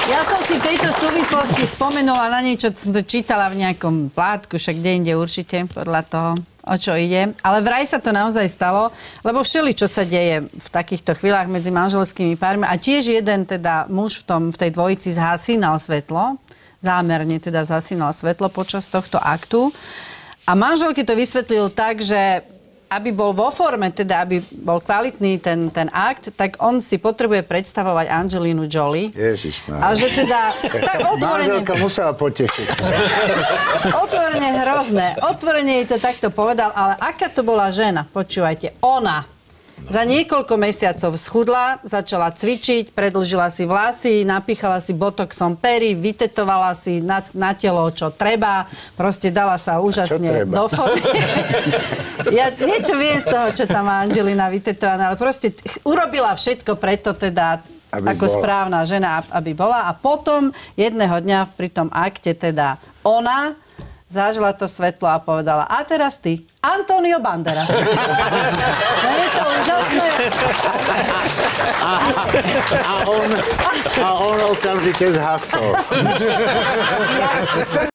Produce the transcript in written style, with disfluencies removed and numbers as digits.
Ja som si v tejto súvislosti spomenula na niečo, čo som to čítala v nejakom plátku, však kde inde určite, podľa toho, o čo ide. Ale vraj sa to naozaj stalo, lebo všeličo sa deje v takýchto chvíľach medzi manželskými pármi. A tiež jeden teda muž v tej dvojici zhasínal svetlo, zámerne teda zhasínal svetlo počas tohto aktu. A manželke to vysvetlil tak, že aby bol vo forme, teda aby bol kvalitný ten akt, tak on si potrebuje predstavovať Angelinu Jolie. Ježišmarja. A že teda... Tak otvorene... Manželka musela potešiť. Otvorene hrozné. Otvorene jej to takto povedal, ale aká to bola žena? Počúvajte, ona za niekoľko mesiacov schudla, začala cvičiť, predĺžila si vlasy, napíchala si botoxom pery, vytetovala si na telo, čo treba. Proste dala sa úžasne do formy. Ja niečo viem z toho, čo tam má Angelina vytetované, ale proste urobila všetko preto teda, ako správna žena, aby bola. A potom jedného dňa pri tom akte teda ona zažila to svetlo a povedala, a teraz ty, Antonio Banderas. Je to úžasné. A on okamžite zhasol.